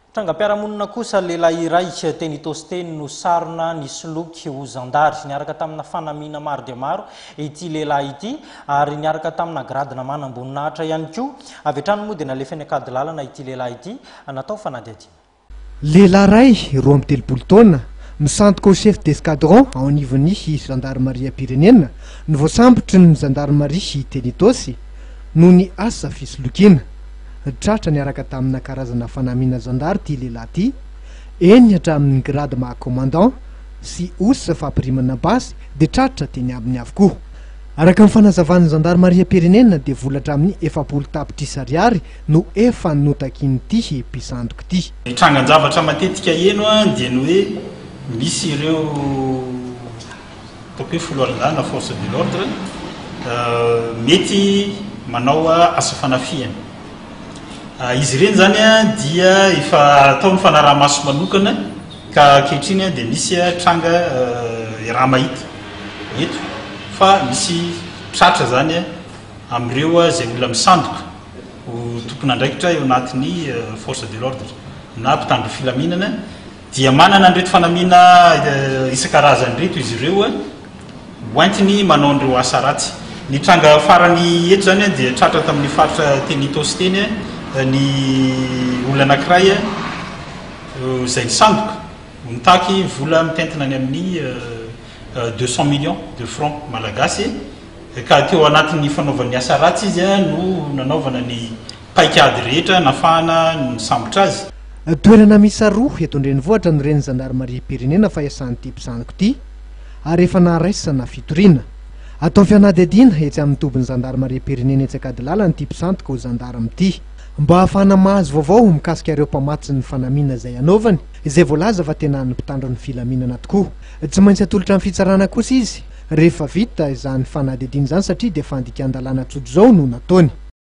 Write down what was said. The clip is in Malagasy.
Trangam-piarahamonina kosa lehilahy iray teny Tosteny no sarona nisoloky ho zandary niaraka tamina fanamiana maro dia maro ity lehilahy ity ary niaraka tamina gradina manam-boninahitra ihany koa avy hatrany moa dia nalefa ny akady lalana ity lehilahy ity natao fanadihadiana. Lehilahy ray 23 taona misantoka au chef d'escadron ao anivon'ny gendarmerie-pirenena no voasambotry ny gendarmerie teny Tosy no ny asa fisolokiana. Tratra niaraka tamina karazana fanamiana zandary ty lehilahy ty eny hatramin'ny grade maha-commandant sy osa fampirimana basy de tratra teny ambiny avokoa. Araka ny fanazavan'ny gendarmerie-pirenena de volatra amin'ny 700 tapitrisa ariary no efa notakin'ity mpisandoka ty. Trangan-javatra matetika eno dia ny hoe misy ireo ataoko hoe foloalan-dana force de l'ordre mety manao asa fanafiana. Izy ireny zany dia efa atao ny fanaraha-maso manokana ka ankehitriny dia misy tranga raha mahita eto fa misy tratra zany amin'ireo izay olona misandoka ho tompon'andraikitra eo anatin'ny force de l'ordre na mpitandro filaminana dia manana an'ireto fanamiana isan-karazany reto izy ireo hoentiny manao an'ireo asa ratsy. Ny tranga farany eto zany dia tratra tamin'ny faritra teny Tosy teny ny olona anankiray izay nisandoka nitaky vola mitentina any amin'ny 200 millions de francs malagasy ka teo anatin'ny fanaovan'ny asa ratsy izy no nanaovana ny paikady rehetra nafahana ny sambotra azy. Toerana misy roa eto andrenivohitra no reny gendarmerie-pirenena fa iasan'ity mpisandoka ity ary efa naraisana fitoriana atao fianadihadiana etsy amin'ny tobin'ny gendarmerie-pirenena etsy akady lalana ity mpisandoka ho gendarme ity mba hahafana mahazo vaovao mikasika ireo mpamatsy ny fanamiana izay anaovany izay voalaza fa tena ny mpitandro ny filaminana tokoa. Tsy maintsy atolotra amin'ny fitsarana kosa izy rehefa vita izany fanadihadiana izany satria dia fandikan-dalàna tsotra izao no nataony.